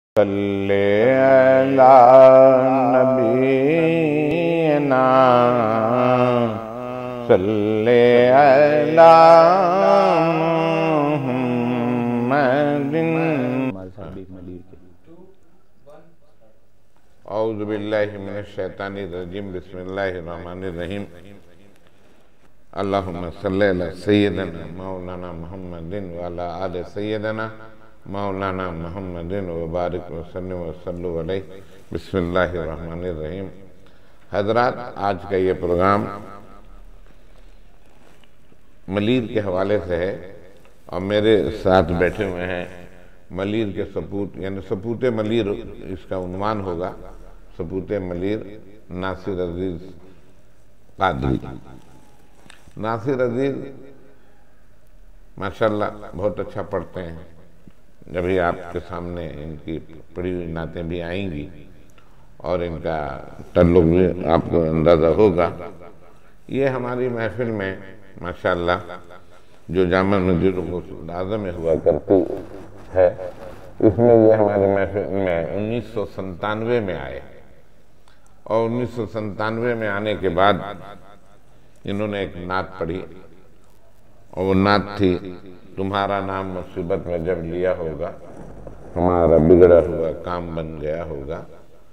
صلی علی نبینا صلی علی محمد اعوذ باللہ من الشیطان الرجیم بسم اللہ الرحمن الرحیم اللہم صلی علی سیدنا مولانا محمد وعلی آل سیدنا مولانا محمد وبارک وسلم وصلو علیہ بسم اللہ الرحمن الرحیم۔ حضرات، آج کا یہ پروگرام ملیر کے حوالے سے ہے اور میرے ساتھ بیٹھے ہوئے ہیں ملیر کے سپوت، یعنی سپوت ملیر اس کا عنوان ہوگا، سپوت ملیر ناصر عزیز قادری۔ ناصر عزیز ماشاءاللہ بہت اچھا پڑھتے ہیں، جبھی آپ کے سامنے ان کی پڑھی ہوئی نعتیں بھی آئیں گی اور ان کا تعلق بھی آپ کو اندازہ ہوگا۔ یہ ہماری محفل میں ماشاءاللہ جو جامع مسجد غوث اعظم میں ہوا کرتی ہے، اس میں یہ ہماری محفل میں 1997 میں آئے اور 1997 میں آنے کے بعد انہوں نے ایک نعت پڑھی اور وہ نعت تھی، تمہارا نام مصیبت میں جب لیا ہوگا ہمارا بگڑا ہوا کام بن گیا ہوگا۔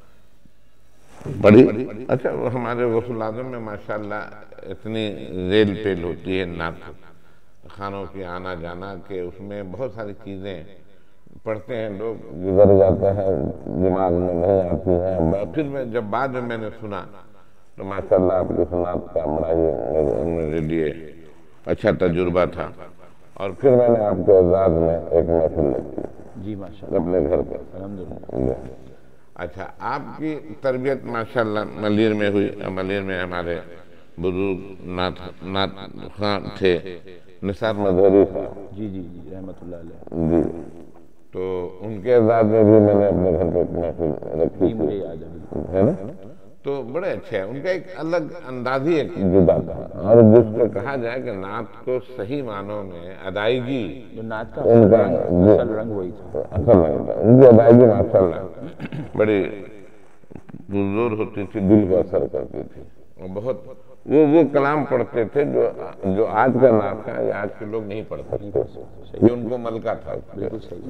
پڑھی؟ اچھا، وہ ہمارے غوث اعظم میں ماشاءاللہ اتنی ریل پیل ہوتی ہے نعت خانوں کی آنا جانا کہ اس میں بہت ساری چیزیں پڑھتے ہیں لوگ، گزر جاتے ہیں، دماغ میں نہیں آتی ہیں۔ پھر جب بعد میں نے سنا تو ماشاءاللہ آپ کی سنات کا بڑا ہی میرے لیے اچھا تجربہ تھا، اور پھر میں نے آپ کے اعزاز میں ایک محفل لگی جی ماشاءاللہ اپنے گھر پر۔ الحمدللہ۔ اچھا، آپ کی تربیت ماشاءاللہ ملیر میں ہوئی۔ ملیر میں ہمارے بزرگ نعت خان تھے نثار مظہری صاحب، جی جی جی رحمت اللہ علیہ۔ جی، تو ان کے اعزاز میں بھی میں نے اپنے گھر پہ ایک محفل رکھی جی مجھے یاد ہے، ہے نا؟ تو بڑے اچھے ہیں، ان کا ایک الگ انداز ہی ایک جدا تھا، اور جس کو کہا جائے کہ نعت کو صحیح معنوں میں ادائیگی، جو نعت کا ان کا اصل رنگ وہی تھا، اصل نہیں تھا، ان کی ادائیگی ماشاءاللہ بڑی پرزور ہوتی تھی، دل کو اثر کرتی تھی، اور بہت وہ کلام پڑھتے تھے جو آج کا نعت کا یا آج کے لوگ نہیں پڑھ سکتے، جو ان کو ملکہ تھا۔ بالکل صحیح۔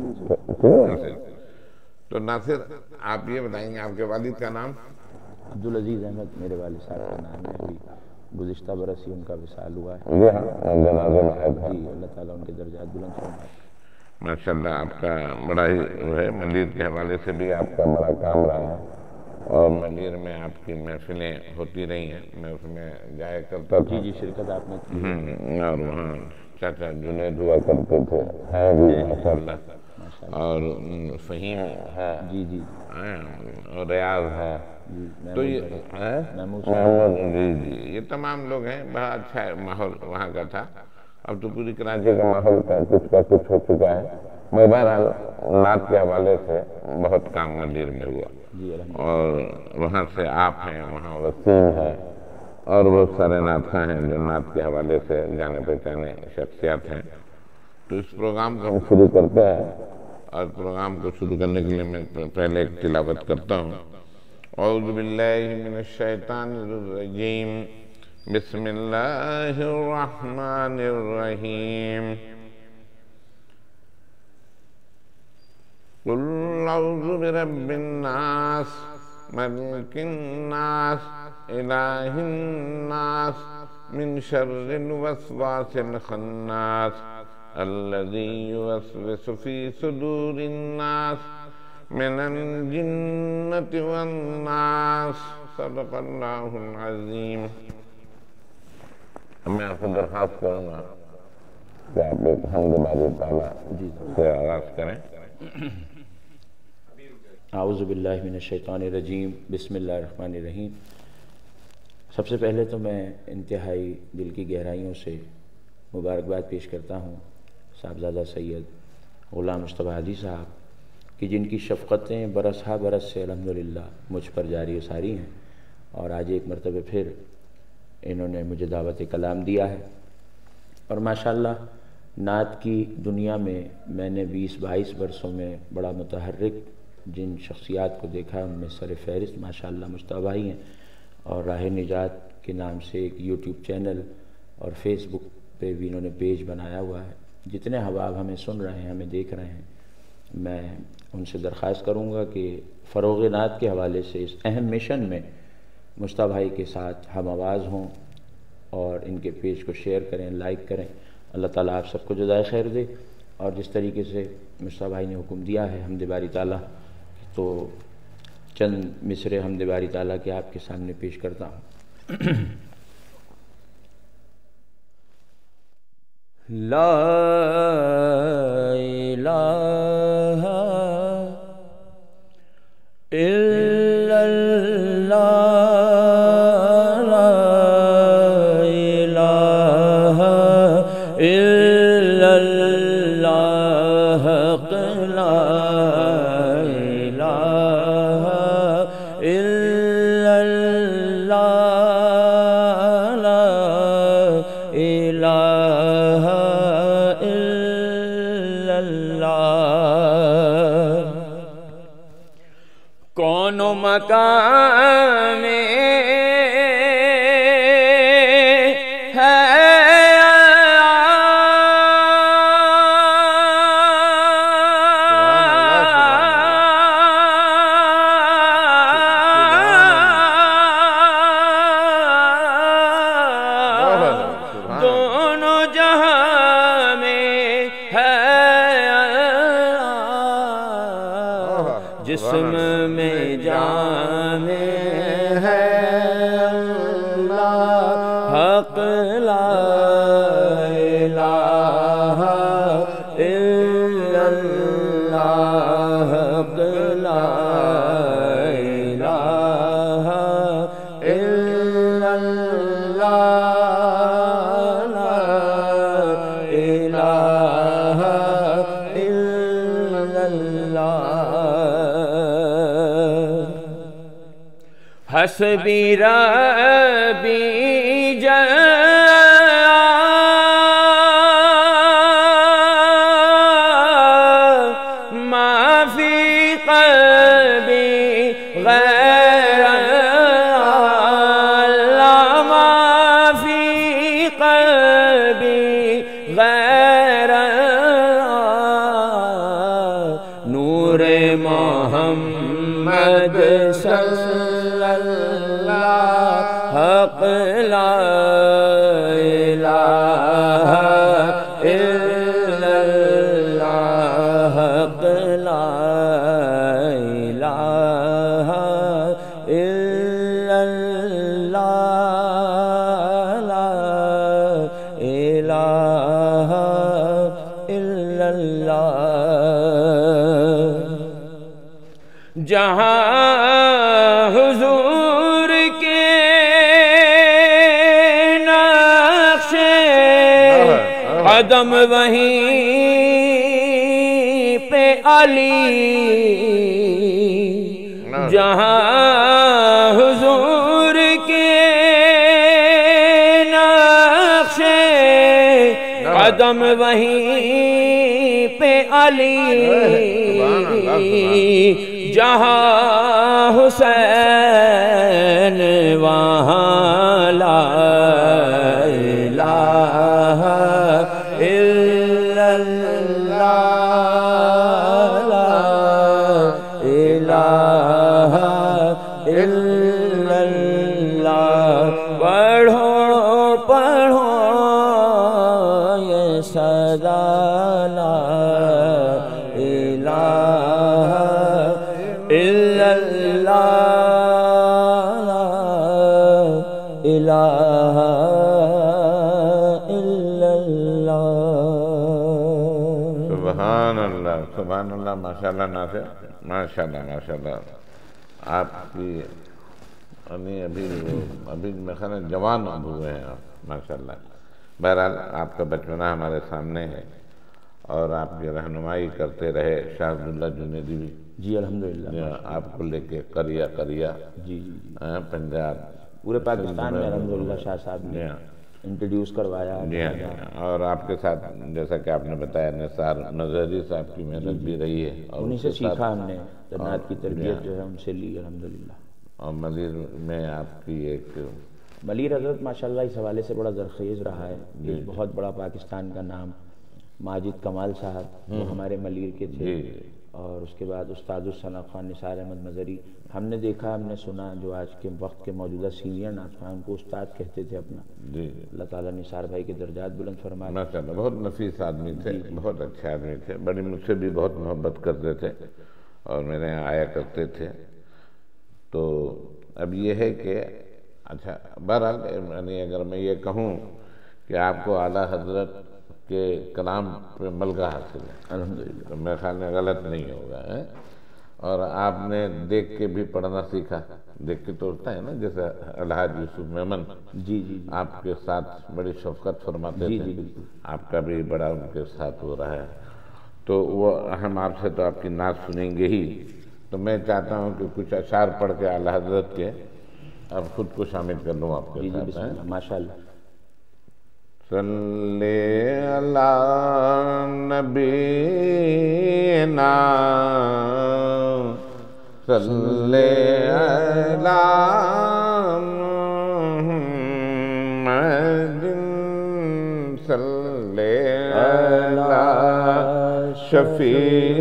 تو ناصر، آپ یہ بتائیں گے آپ کے والد کا نام؟ عبدالعزیز احمد میرے والد صاحب کا نام ہے، ابھی گزشتہ برس ہی ان کا وصال ہوا ہے۔ جی ہاں، جنازے میں آیا تھا۔ جی، اللہ تعالیٰ ان کے درجات بلند فرمائے۔ ماشاءاللہ آپ کا بڑا ہی ہے، ملیر کے حوالے سے بھی آپ کا بڑا کام رہا ہے، اور ملیر میں آپ کی محفلیں ہوتی رہی ہیں، میں اس میں جایا کرتا تھا۔ جی جی، شرکت آپ نے کی۔ اور وہاں چاچا جنید ہوا کرتے تھے، ہیں بھی ماشاءاللہ، اور فہیم ہے، جی جی اور ریاض ہے، تو یہ محمود، جی جی، یہ تمام لوگ ہیں۔ بڑا اچھا ماحول وہاں کا تھا۔ اب تو پوری کراچی کا ماحول کچھ ہو چکا ہے، میں بہرحال نعت کے حوالے سے بہت کام ملیر میں ہوا، اور وہاں سے آپ ہیں، وہاں وسیم ہے، اور بہت سارے نعت خواں ہیں جو نعت کے حوالے سے جانے پہچانے شخصیات ہیں۔ تو اس پروگرام کو ہم شروع کرتے ہیں، اور پروگرام کو شروع کرنے کے لیے میں پہلے ایک تلاوت کرتا ہوں۔ اعوذ باللہ من الشیطان الرجیم، بسم اللہ الرحمن الرحیم۔ قل اعوذ برب الناس ملک الناس الہ الناس من شر الوسواس الخناس الذی یوسوس فی صدور الناس من الجنة والناس۔ صدق اللہ العظیم۔ میں آپ کو درخواست کروں گا کہ آپ ایک حمد باری تعالیٰ سے آغاز کریں۔ اعوذ باللہ من الشیطان الرجیم، بسم اللہ الرحمن الرحیم۔ سب سے پہلے تو میں انتہائی دل کی گہرائیوں سے مبارکباد پیش کرتا ہوں صاحبزادہ سید غلام مصطفیٰ حاجی صاحب کہ جن کی شفقتیں برس ہا برس سے الحمدللہ مجھ پر جاری و ساری ہیں، اور آج ایک مرتبہ پھر انہوں نے مجھے دعوت کلام دیا ہے، اور ماشاءاللہ نعت کی دنیا میں نے 20-22 برسوں میں بڑا متحرک جن شخصیات کو دیکھا ہے ان میں سر فہرست ماشاءاللہ مجتبیٰ بھائی ہیں، اور راہ نجات کے نام سے ایک یوٹیوب چینل اور فیس بک پہ بھی انہوں نے پیج بنایا ہوا ہے۔ جتنے احباب ہمیں سن رہے ہیں، ہمیں دیکھ رہے ہیں، میں ان سے درخواست کروں گا کہ فروغ نعت کے حوالے سے اس اہم مشن میں مجتبیٰ بھائی کے ساتھ ہم آواز ہوں اور ان کے پیج کو شیئر کریں، لائک کریں۔ اللہ تعالیٰ آپ سب کو جزائے خیر دے۔ اور جس طریقے سے مجتبیٰ بھائی نے حکم دیا ہے حمد باری تعالیٰ، تو چند مصرے حمد باری تعالیٰ کے آپ کے سامنے پیش کرتا ہوں۔ لا الہ الا اللہ، لا الہ الا اللہ، لا الہ الا اللہ، لا الہ الا اللہ۔ کون مقام دونوں جہاں میں ہے، جسم میں جان میں ہے اللہ، حق لا الہ الا اللہ، حق لا الہ الا اللہ، لا الہ الا اللہ۔ حسبی ربی ما فی قلبی غیر اللہ، ما فی قلبی غیر نور محمد صلی اللہ، حق لا الہ الا اللہ، حق لا الہ الا اللہ، لا الہ الا اللہ۔ جہاں حضور کے نقش قدم وہیں پہ علی، جہاں حضور کے نقش قدم وہیں پہ علی، جہاں حسین وہاں لا الہ الا اللہ، لا الہ الا اللہ۔ پڑھو پڑھو یہ صدا، لا الہ الا اللہ، لا الہ الا اللہ۔ سبحان اللہ، سبحان اللہ، ماشاءاللہ ناصر، ماشاءاللہ ماشاءاللہ۔ آپ کی ابھی میں خیال ہے جوان ہوئے ہیں آپ، ماشاءاللہ۔ بہرحال آپ کا بچپنا ہمارے سامنے ہے، اور آپ کی رہنمائی کرتے رہے شاہ عبداللہ جنیدی بھی، جی الحمدللہ، آپ کو لے کے قریہ جی پنجاب، پورے پاکستان میں الحمدللہ شاہ صاحب نے انٹروڈیوس کروایا. جی ہاں. اور آپ کے ساتھ جیسا کہ آپ نے بتایا نثار نظری صاحب کی محنت بھی رہی ہے, اور انہیں سے سیکھا ہم نے, نعت کی تربیت جو ہے ان سے لی الحمدللہ. اور ملیر میں آپ کی ایک ملیر حضرت ماشاءاللہ اس حوالے سے بڑا زرخیز رہا ہے. ایک بہت بڑا پاکستان کا نام ماجد کمال صاحب وہ ہمارے ملیر کے تھے, اور اس کے بعد استاد الثنا خان نثار احمد نظری. ہم نے دیکھا, ہم نے سنا, جو آج کے وقت کے موجودہ سینئر نعت خوان ان کو استاد کہتے تھے اپنا. اللہ تعالیٰ نثار بھائی کے درجات بلند فرمائے. ماشاءاللہ بہت نفیس آدمی تھے, بہت اچھے آدمی تھے, بڑی مجھ سے بھی بہت محبت کرتے تھے اور میرے یہاں آیا کرتے تھے. تو اب یہ ہے کہ اچھا بہرحال یعنی اگر میں یہ کہوں کہ آپ کو اعلیٰ حضرت کے کلام پہ ملکہ حاصل ہے الحمدللہ, تو میرے خیال میں غلط نہیں ہوگا. اور آپ نے دیکھ کے بھی پڑھنا سیکھا, دیکھ کے تو ہوتا ہے نا, جیسے الحاج یوسف میمن جی جی آپ کے ساتھ بڑی شفقت فرماتے تھے, آپ کا بھی بڑا ان کے ساتھ ہو رہا ہے. تو وہ ہم آپ سے تو آپ کی نعت سنیں گے ہی, تو میں چاہتا ہوں کہ کچھ اشعار پڑھ کے اعلیٰ حضرت کے اب خود کو شامل کر لوں آپ کے ساتھ. ماشاءاللہ. صلی علی نبینا صلی علی محمد صلی علی شفیعنا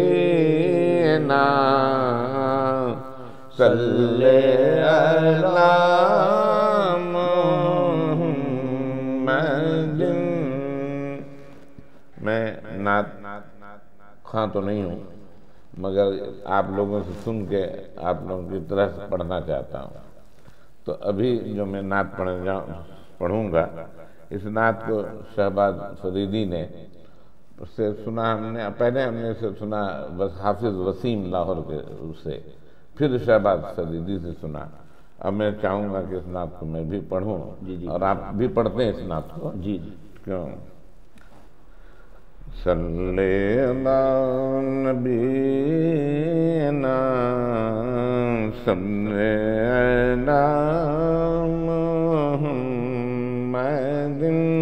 صلی علی میں نعت خواں تو نہیں ہوں, مگر آپ لوگوں سے سن کے آپ لوگوں کی طرح سے پڑھنا چاہتا ہوں. تو ابھی جو میں نعت پڑھوں گا, اس نعت کو شہباز فریدی نے اس سے سنا, ہم نے پہلے ہم نے اسے سنا بس حافظ وسیم لاہور کے اس سے, پھر شہباز فریدی سے سنا. اب میں چاہوں گا کہ اس نعت کو میں بھی پڑھوں, اور آپ بھی پڑھتے ہیں اس نعت کو. جی جی کیوں؟ صلی علی نبینا صلی علی محمد.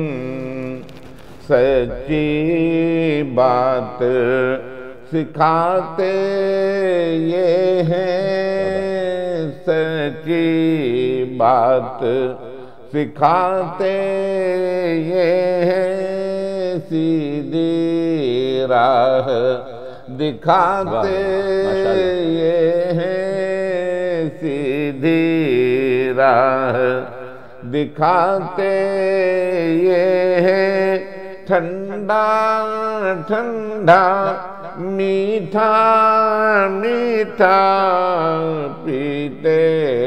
سچی بات سکھاتے یہ ہیں, سچی بات سکھاتے یہ ہیں, سیدھی راہ دکھاتے یہ ہیں, سیدھی راہ دکھاتے یہ ہیں. ٹھنڈا ٹھنڈا میٹھا میٹھا پیتے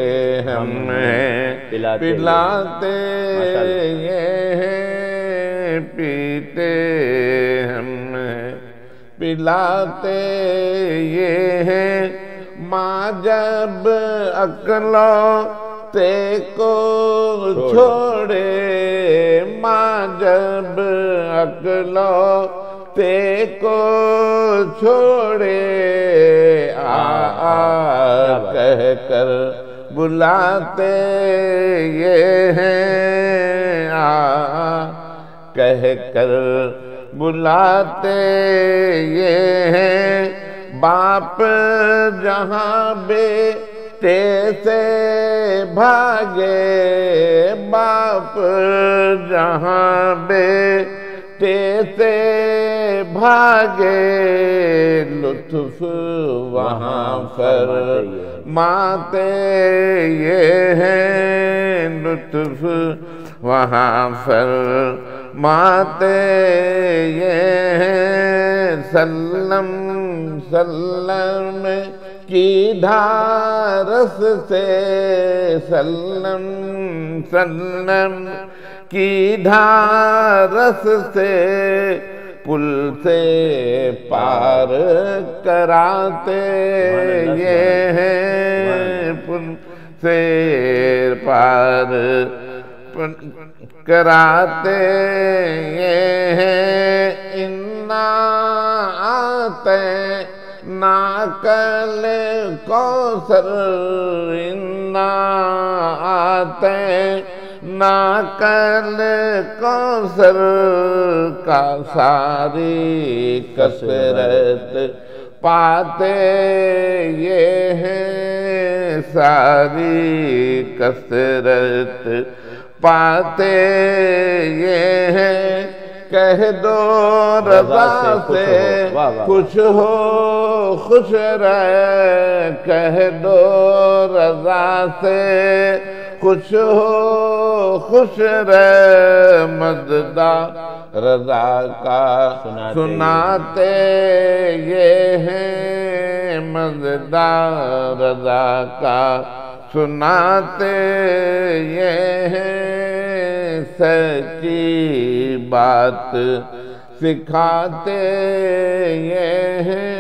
ہمیں پلاتے یہ ہیں, پیتے ہمیں پلاتے یہ ہیں. ماں جب اکلوتے کو چھوڑے, ماں جب اکلوتے کو چھوڑے, کہہ کر بلاتے یہ ہیں, کہہ کر بلاتے یہ ہیں. باپ جہاں بیٹے سے بھاگے, باپ جہاں بیٹے سے بھاگے, لطف وہاں فرماتے یہ ہیں, لطف وہاں فرماتے یہ ہیں. سلم سلم کی دھارس سے, سلم سلم کی دھارس سے پل سے پار کراتے یہ ہیں, پل سے پار کراتے یہ ہیں. انا آتے ناکل کوثر, انا آتے ناقل کوثر کا ساری کثرت پاتے یہ ہیں، ساری کثرت پاتے یہ ہیں، کہہ دو رضا سے خوش ہو خوش رہ، کہہ دو رضا سے خوش ہو خوش رہ، مزدہ رضا کا سناتے یہ ہیں، مزدہ رضا کا سناتے یہ ہیں، سچی بات سکھاتے یہ ہیں۔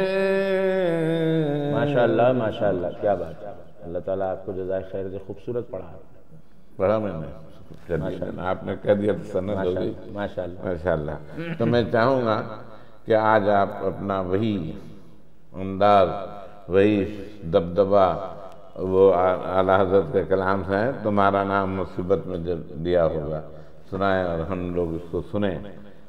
ماشاءاللہ ماشاءاللہ، کیا بات ہے، اللہ تعالیٰ آپ کو جزائے خیر دے، خوبصورت پڑھا میں نے، آپ نے کہہ دیا تو سند ہوگی ماشاءاللہ۔ تو میں چاہوں گا کہ آج آپ اپنا وہی انداز، وہی دبدبہ، وہ اعلیٰ حضرت کے کلام سے ہے، تمہارا نام مصیبت میں دیا ہوگا، سنائیں اور ہم لوگ اس کو سنیں۔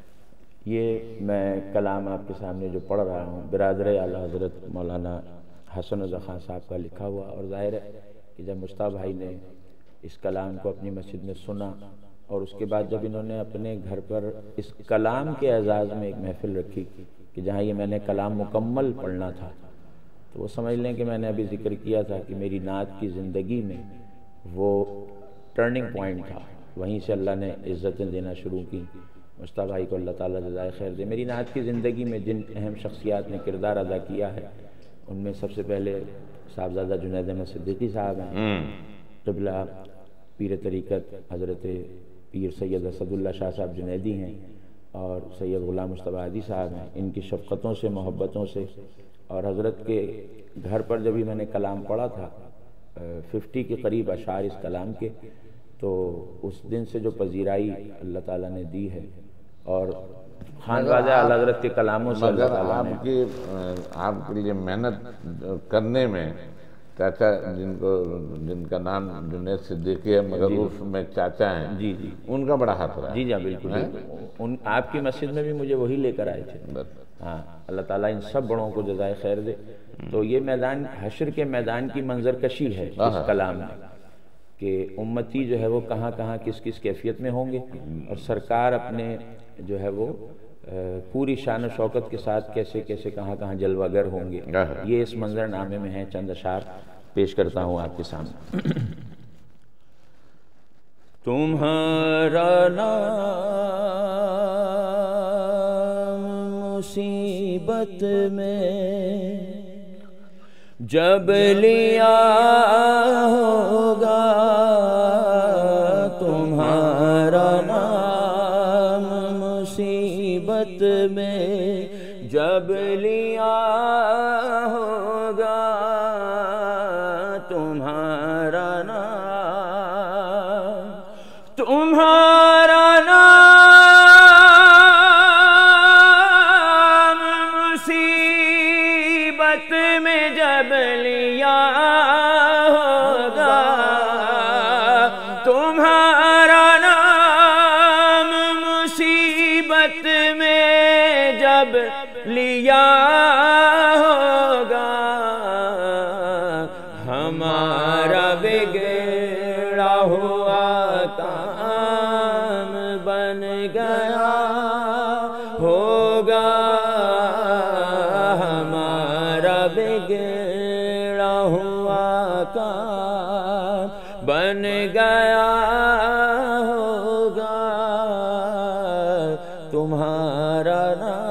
یہ میں کلام آپ کے سامنے جو پڑھ رہا ہوں برادر اعلیٰ حضرت مولانا حسن رضا خان صاحب کا لکھا ہوا، اور ظاہر ہے کہ جب مصطفیٰ بھائی نے اس کلام کو اپنی مسجد میں سنا، اور اس کے بعد جب انہوں نے اپنے گھر پر اس کلام کے اعزاز میں ایک محفل رکھی کہ جہاں یہ میں نے کلام مکمل پڑھنا تھا، تو وہ سمجھ لیں کہ میں نے ابھی ذکر کیا تھا کہ میری نعت کی زندگی میں وہ ٹرننگ پوائنٹ تھا، وہیں سے اللہ نے عزتیں دینا شروع کی۔ مصطفیٰ بھائی کو اللہ تعالیٰ جزائے خیر دے۔ میری نعت کی زندگی میں جن اہم شخصیات نے کردار ادا کیا ہے، ان میں سب سے پہلے صاحبزادہ جنید احمد صدیقی صاحب ہیں، قبلہ پیر طریقت حضرت پیر سید اسد اللہ شاہ صاحب جنیدی ہیں، اور سید غلام مصطفیٰ ہادی صاحب ہیں۔ ان کی شفقتوں سے، محبتوں سے، اور حضرت کے گھر پر جب ہی میں نے کلام پڑھا تھا، 50 کے قریب اشعار اس کلام کے، تو اس دن سے جو پذیرائی اللہ تعالیٰ نے دی ہے، اور خانوادہ اعلیٰ حضرت کے کلاموں سے اللہ تعالیٰ نے آپ کے لیے محنت کرنے میں چاچا جن کا نام جنید صدیقی ہے، مگر اس میں چاچا ہیں، جی جی، ان کا بڑا ہاتھ رہا ہے۔ جی جی بالکل، ان آپ کی مسجد میں بھی مجھے وہی لے کر آئے تھے۔ ہاں، اللہ تعالیٰ ان سب بڑوں کو جزائے خیر دے۔ تو یہ میدان حشر کے میدان کی منظر کشی ہے اس کلام میں، کہ امتی جو ہے وہ کہاں کہاں کس کس کیفیت میں ہوں گے، اور سرکار اپنے جو ہے وہ پوری شان و شوکت کے ساتھ کیسے کیسے کہاں کہاں جلوہ گر ہوں گے۔ یہ اس منظر نامے میں ہیں، چند اشعار پیش کرتا ہوں آپ کے سامنے۔ تمہارا نام مصیبت میں جب لیا ہوگا، تمہارا نام مصیبت میں جب لیا ہوگا، تمہارا نام، تمہارا نام مصیبت میں جب لیا ہوگا، تمہارا نام مصیبت میں جب لیا ہوگا، ہمارا بگڑا ہوا کام بن گیا ہوگا، ہمارا بگڑا ہوا کام بن گیا ہوگا، تمہارا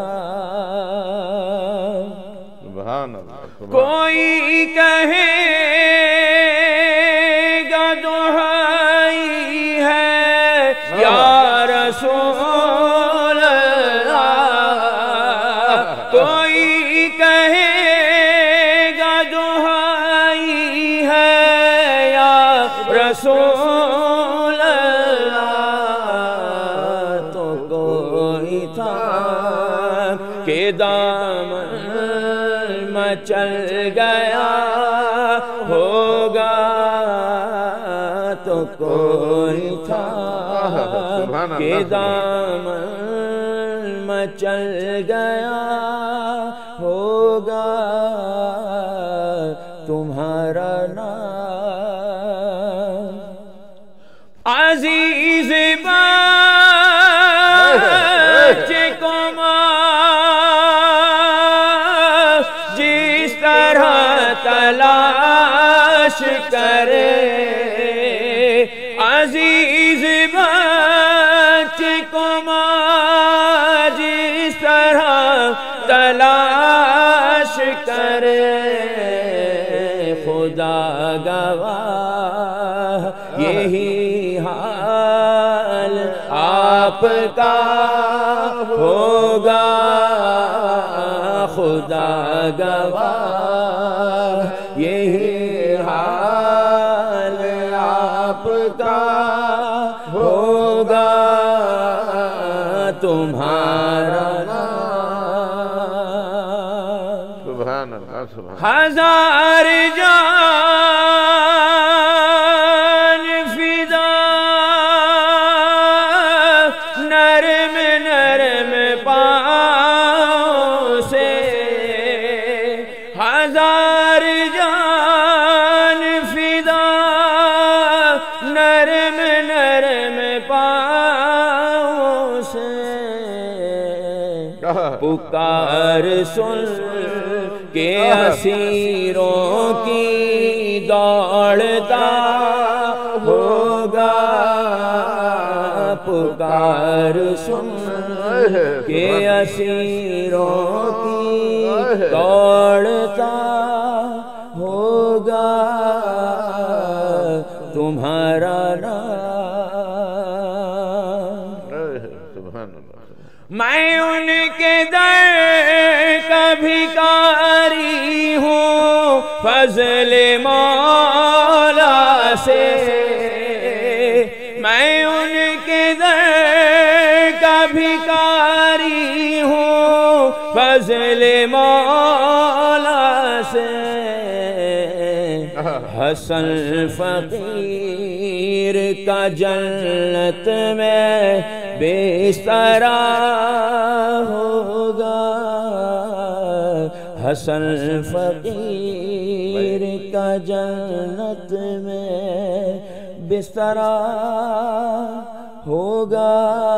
نام۔ سبحان اللہ۔ کوئی کہے گا دہائی ہے یا رسول اللہ، کوئی کہے گا دہائی ہے یا رسول اللہ، تو کوئی تھا کہ دامن مچل گیا ہوگا، تو کوئی تھا کہ دامن مچل گیا ہوگا تمہارا نام عزیز بچے کو ماں جس طرح تلاش کرے عزیز بچے کو ماں جس طرح تلاش کرے خدا گواہ یہی حال آپ کا ہوگا خدا گواہ یہی حال آپ کا ہوگا تمہارا سبحان اللہ سبحان ہزار جان فدا نرم نرم پاؤں سے ہزار جان فدا نرم نرم پاؤں سے پکار سن کہ اسیروں کی دوڑتا ہوگا پکار سن کہ اسیروں کی دوڑتا ہوگا تمہارا نام میں ان کے در کا بھکاری ہوں فضل مولا سے میں ان کے در کا بھکاری ہوں فضل مولا سے حسن فقیر کا جنت میں بسترا ہوگا حسن فقیر کا جنت میں بسترا ہوگا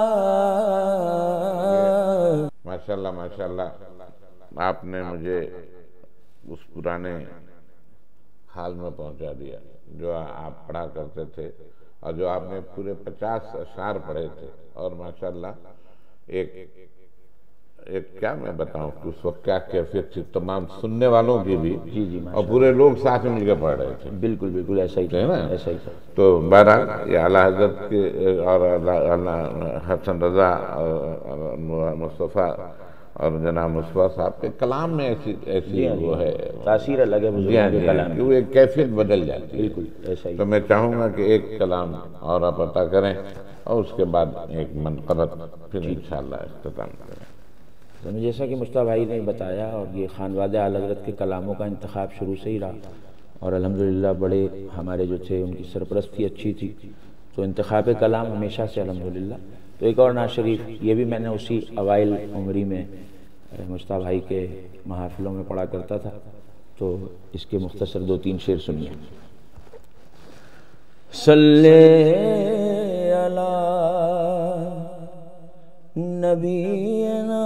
ماشاءاللہ ماشاءاللہ آپ نے مجھے اس پرانے حال میں پہنچا دیا جو آپ پڑھا کرتے تھے اور جو آپ نے پورے 50 اشعار پڑھے تھے اور ماشاءاللہ ایک کیا میں بتاؤں کہ اس وقت کیا کیفیت تھی تمام سننے والوں کی بھی اور پورے لوگ ساتھ مل کے پڑھ رہے تھے بالکل بالکل ایسا ہی تھا ایسا ہی تھا تو بہرحال یہ اعلیٰ حضرت کے اور حسن رضا اور مصطفیٰ اور جناب مصطفیٰ صاحب کے کلام میں ایسی وہ ہے تاثیر الگ ہے بزرگوں کے کلام کہ وہ ایک کیفیت بدل جاتی ہے بالکل ایسا ہی تو میں چاہوں گا کہ ایک کلام اور آپ عطا کریں اور اس کے بعد ایک منقبت پھر انشاءاللہ اختتام کریں جیسا کہ مصطفیٰ بھائی نے بتایا اور یہ خانواد اعلیٰ حضرت کے کلاموں کا انتخاب شروع سے ہی رہا اور الحمدللہ بڑے ہمارے جو تھے ان کی سرپرستی اچھی تھی تو انتخاب کلام ہمیشہ سے الحمدللہ تو ایک اور نعت شریف یہ بھی میں نے اسی اوائل عمری میں مصطفیٰ بھائی کے محافلوں میں پڑھا کرتا تھا تو اس کے مختصر 2-3 شعر سنیے صلی علی نبینا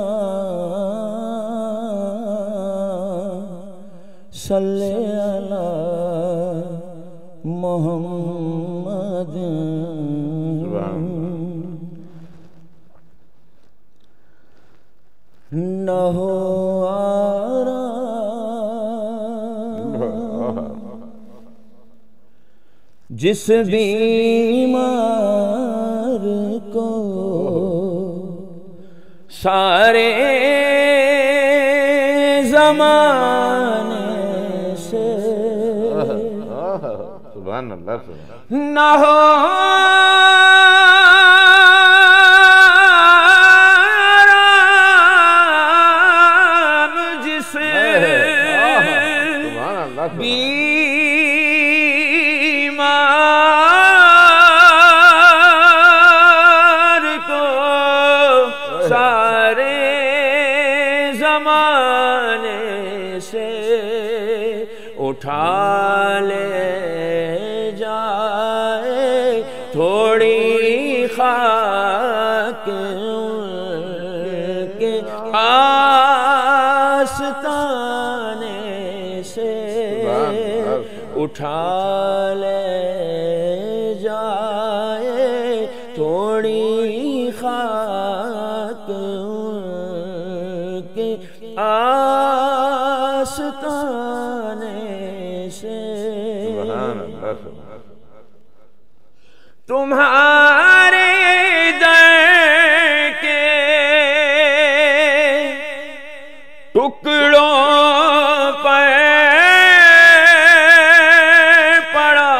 صلی علی محمد نہ ہو آرام جس بیمار کو سارے زمانے سے سبحان اللہ نہ ہو بیمار اٹھا لے جائے تھوڑی خاک کے آستانے سے، اٹھا لے جائے تھوڑی خاک کے آستانے سے، تمہارے در کے ٹکڑوں پر پڑا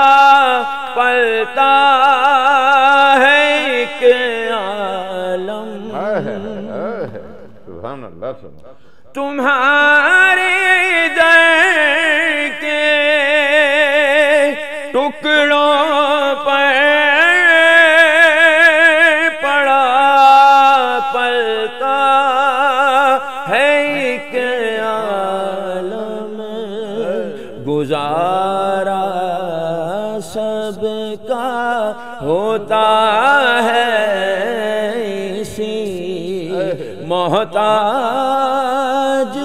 پلتا ہے ایک عالم، سبحان اللہ، تمہارے در کے ٹکڑوں پر پڑا پلتا ہے ایک عالم، گزارا سب کا ہوتا ہے اسی محتاج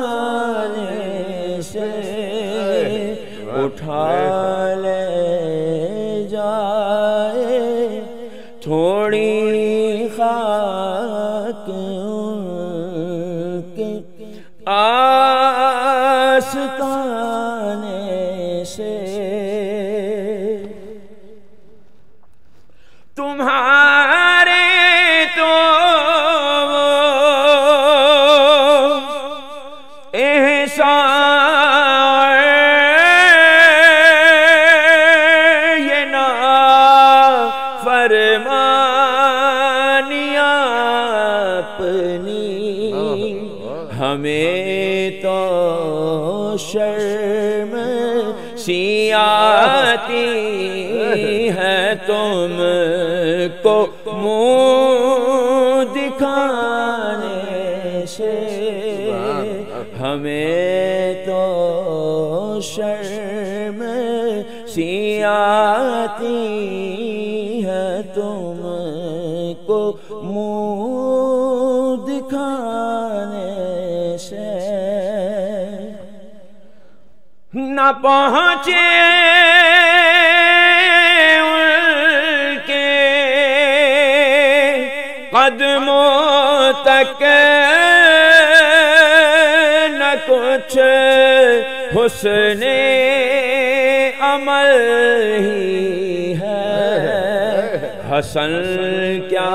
خانے سے، اٹھا لے جائے تھوڑی خاک کے آستانے سے، تمہارے تو احسان یہ نافرمانیاں اپنی، ہمیں تو شرم سی آتی ہے تم کو منہ دکھانے سے، ہمیں تو شرم سی آتی ہے تم کو منہ دکھانے سے، نہ پہنچے ان کے قدموں تک نہ کچھ حسن عمل ہی ہے، حسن کیا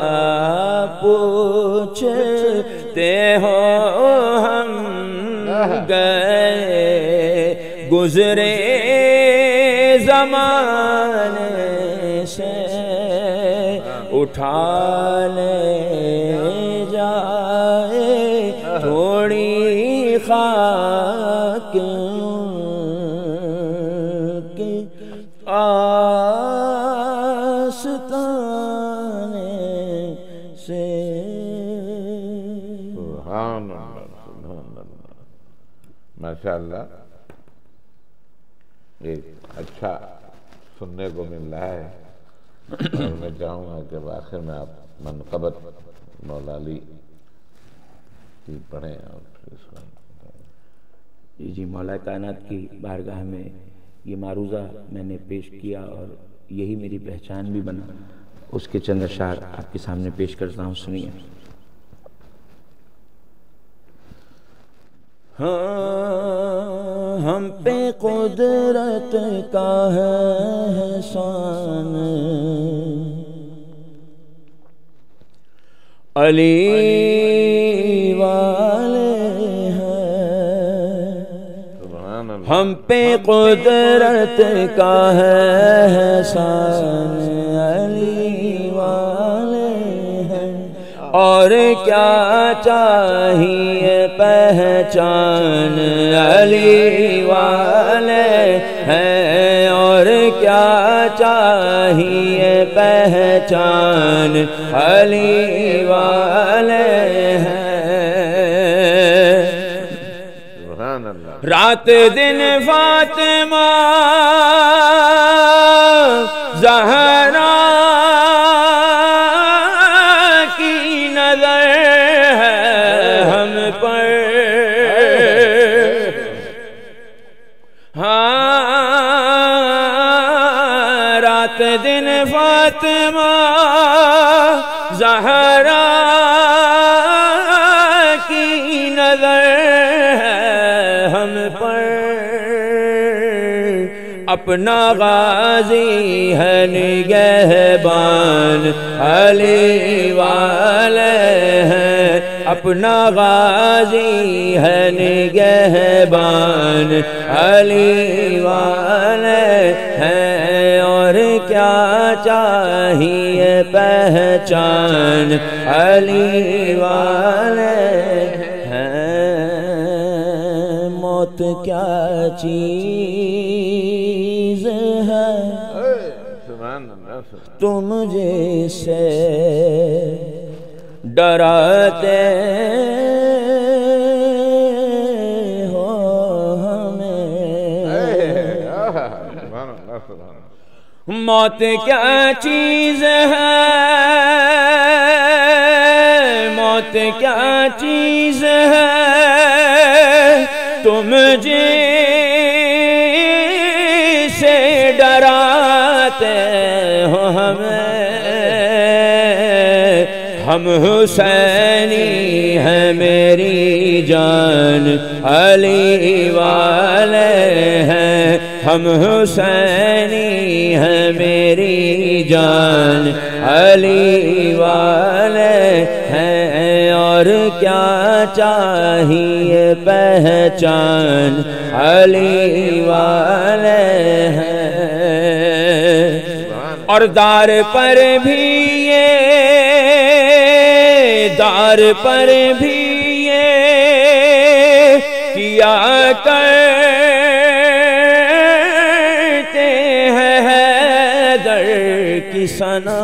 پوچھتے ہو ہم گئے گزرے زمانے سے، اٹھا لے جائے تھوڑی خاک کے آستانے سے، سبحان اللہ، سبحان اللہ، ماشاءاللہ، ایک اچھا سننے کو مل رہا ہے، اور میں چاہوں گا کہ آخر میں آپ منقبت مولا علی کی پڑھیں اور پھر اس کو جی مولا کائنات کی بارگاہ میں یہ معروضہ میں نے پیش کیا اور یہی میری پہچان بھی بنا، اس کے چند اشعار آپ کے سامنے پیش کرتا ہوں، سنیے۔ ہم پہ قدرت کا ہے احسان، علی والے ہیں، ہم پہ قدرت کا ہے احسان، علی والے ہیں، اور کیا چاہیے پہچان، علی والے ہیں، اور کیا چاہیے پہچان، علی والے ہیں، سبحان اللہ، رات دن فاطمہ زہرا کی نظر ہے ہم پر، ہاں رات دن فاطمہ زہرا کی نظر ہے ہم پر، اپنا غازی ہے نگہبان علی والے ہیں، اپنا غازی ہے نگہبان علی والے ہیں، اور کیا چاہیے پہچان علی والے ہیں، موت کیا چیز ہے تم جسے ڈراتے ہو ہمیں، موت کیا چیز ہے، موت کیا چیز ہے تم جسے ڈراتے ہو ہمیں، ہم حسینی ہیں میری جان علی والے ہیں، ہم حسینی ہیں میری جان علی والے ہیں، اور کیا چاہیے پہچان علی والے ہیں، اور دار پر بھی یہ، دار پر بھی یہ کیا کرتے ہیں حیدر کی ثنا،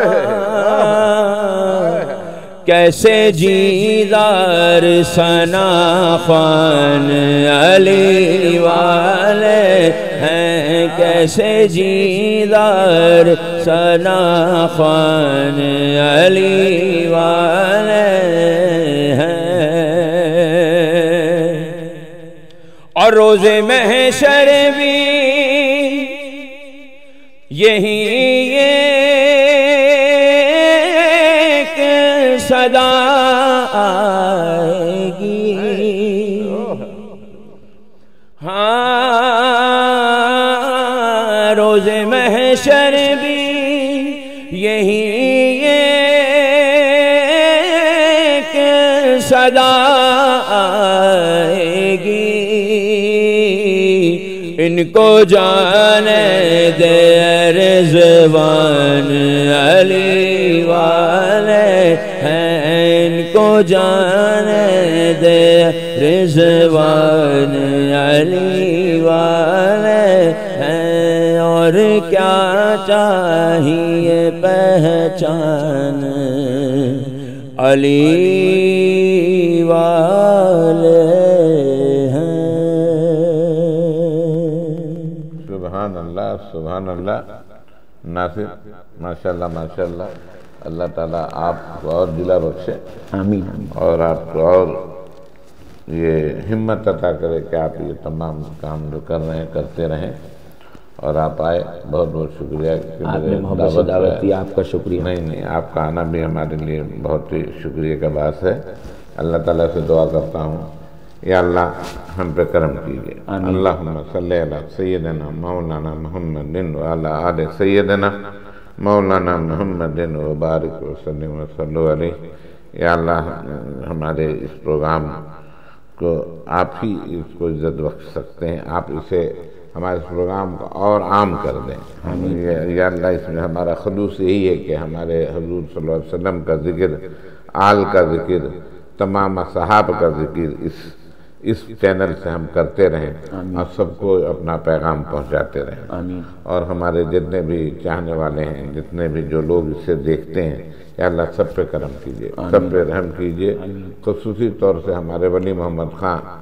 کیسے جیدار ثنا خوان علی والے ہیں، کیسے جیدار ثنا خوان علی والے ہیں، اور روز محشر بھی یہی ایک صدا آئے گی، ہاں روز محشر بھی یہی ایک صدا آئے گی، ان کو جانے دے رضوان علی والے ہیں، ان کو جانے دے رضوان علی والے ہیں، اور کیا چاہیے پہچان علی والے ہیں۔ سبحان اللہ سبحان اللہ۔ ناصر ماشاءاللہ ماشاءاللہ، اللہ تعالیٰ آپ کو اور دلا بخشے، آمین، اور آپ کو اور یہ ہمت عطا کرے کہ آپ یہ تمام کام جو کر رہے ہیں کرتے رہیں، اور آپ آئے، بہت بہت شکریہ کہ آپ نے محبت سے دعوت دی، آپ کا شکریہ۔ نہیں آپ کا آنا بھی ہمارے لیے بہت ہی شکریہ کا باعث ہے۔ اللہ تعالیٰ سے دعا کرتا ہوں، یا اللہ ہم پہ کرم کیجئے، اللہم صلی علی سیدنا مولانا محمد وعلی آل سیدنا مولانا محمد وبارک وسلم وصلو علیہ۔ یا اللہ ہمارے اس پروگرام کو آپ ہی اس کو عزت بخش سکتے ہیں، آپ اسے ہمارے اس پروگرام کو اور عام کر دیں۔ یا اللہ اس میں ہمارا خلوص یہی ہے کہ ہمارے حضور صلی اللہ علیہ وسلم کا ذکر، آل کا ذکر، تمام اصحاب کا ذکر اس چینل سے ہم کرتے رہیں، اور سب کو اپنا پیغام پہنچاتے رہیں، اور ہمارے جتنے بھی چاہنے والے ہیں، جتنے بھی جو لوگ اسے دیکھتے ہیں، یا اللہ سب پہ کرم کیجئے، سب پہ رحم کیجئے۔ خصوصی طور سے ہمارے ولی محمد خان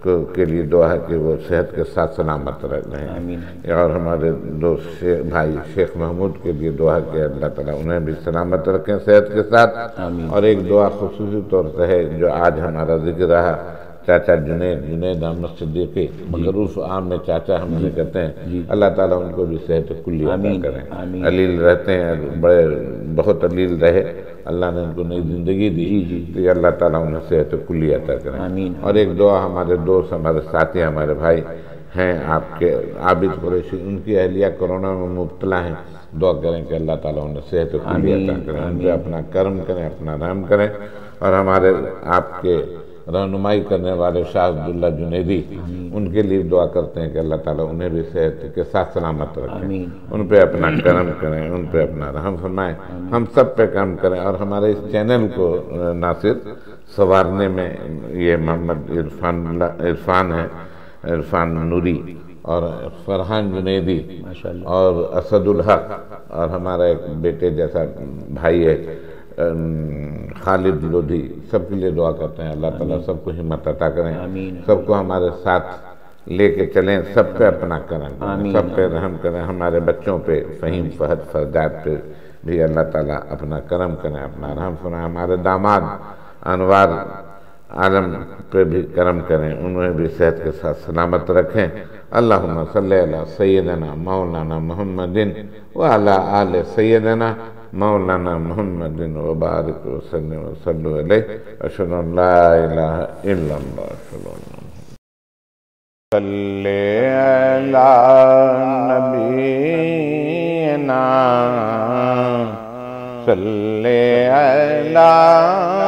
کے لیے دعا ہے کہ وہ صحت کے ساتھ سلامت رہیں. اور ہمارے دوست بھائی شیخ محمود کے لیے دعا ہے کہ اللہ تعالیٰ انہیں بھی سلامت رکھیں صحت کے ساتھ. اور ایک دعا خصوصی طور سے ہے جو آج ہمارا ذکر رہا، چاچا جنید احمد صدیقی، مغروف عام میں چاچا ہم انہیں کہتے ہیں. اللہ تعالیٰ ان کو بھی صحت کلی عطا کریں. علیل رہتے ہیں، بہت علیل رہے، اللہ نے ان کو نئی زندگی دی تو اللہ تعالیٰ انہیں صحت کلی عطا کریں. اور ایک دعا ہمارے دوست، ہمارے ساتھی، ہمارے بھائی ہیں آپ کے عابد قریشی، ان کی اہلیہ کورونا میں مبتلا ہیں. دعا کریں کہ اللہ تعالیٰ انہیں صحت کلی عطا کریں، ان پہ اپنا کرم کریں، اپنا رحم کریں. اور ہمارے آپ کے رہنمائی کرنے والے شاہ عبداللہ جنیدی، ان کے لیے دعا کرتے ہیں کہ اللہ تعالیٰ انہیں بھی صحت کے ساتھ سلامت رکھیں، ان پہ اپنا کرم کریں، ان پہ اپنا رحم فرمائیں، ہم سب پہ کرم کریں. اور ہمارے اس چینل کو ناصر سنوارنے میں یہ محمد عرفان ہے، عرفان نوری اور فرحان جنیدی اور اسد الحق، اور ہمارا ایک بیٹے جیسا بھائی ہے خالد لودھی، سب کے لیے دعا کرتے ہیں اللہ تعالیٰ سب کو ہمت عطا کریں، سب کو ہمارے ساتھ لے کے چلیں، سب پہ اپنا کرم کریں، سب پہ رحم کریں. ہمارے بچوں پہ فہیم، فہد، فرزاد پہ بھی اللہ تعالیٰ اپنا کرم کریں، اپنا رحم فرمائیں. ہمارے داماد انوار عالم پہ بھی کرم کریں، انہیں بھی صحت کے ساتھ سلامت رکھیں. اللہم صلی علی سیدنا مولانا محمد وعلی آل سیدنا مولانا محمد وبارک وسلم وصلوا علیہ. اشہد ان لا الہ الا اللہ. صلی علی نبینا صلی علی